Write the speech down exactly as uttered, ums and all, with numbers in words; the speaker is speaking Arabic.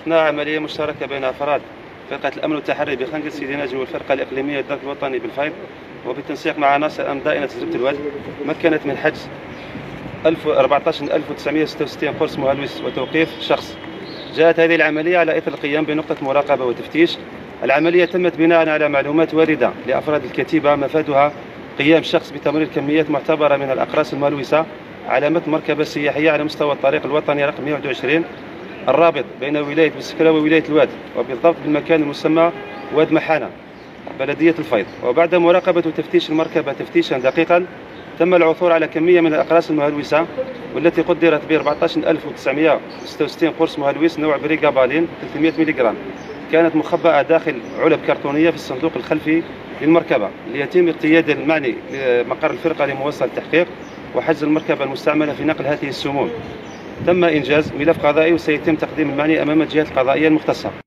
أثناء عملية مشتركة بين أفراد فرقة الأمن والتحري بخنقة سيدي نجم والفرقة الإقليمية للدرك الوطني بالفيض، وبالتنسيق مع عناصر أمن دائرة زبدة الواد، مكنت من حجز أربعة عشر ألف وتسعمائة وستة وستين قرص مهلوس وتوقيف شخص. جاءت هذه العملية على إثر القيام بنقطة مراقبة وتفتيش. العملية تمت بناء على معلومات واردة لأفراد الكتيبة مفادها قيام شخص بتمرير كميات معتبرة من الأقراص المهلوسة على متن مركبة سياحية على مستوى الطريق الوطني رقم مئة وواحد وعشرين الرابط بين ولاية بسكرة وولاية الواد، وبالضبط بالمكان المسمى واد محانة بلدية الفيض. وبعد مراقبة وتفتيش المركبة تفتيشا دقيقا تم العثور على كمية من الأقراص المهلوسة، والتي قدرت ب أربعة عشر ألف وتسعمائة وستة وستين قرص مهلوس نوع بريغابالين ثلاثمائة ملغ، كانت مخبأة داخل علب كرتونية في الصندوق الخلفي للمركبة، ليتم اقتياد المعني لمقر الفرقة لمواصلة التحقيق وحجز المركبة المستعملة في نقل هذه السموم. تم إنجاز ملف قضائي وسيتم تقديم المعني أمام الجهات القضائية المختصة.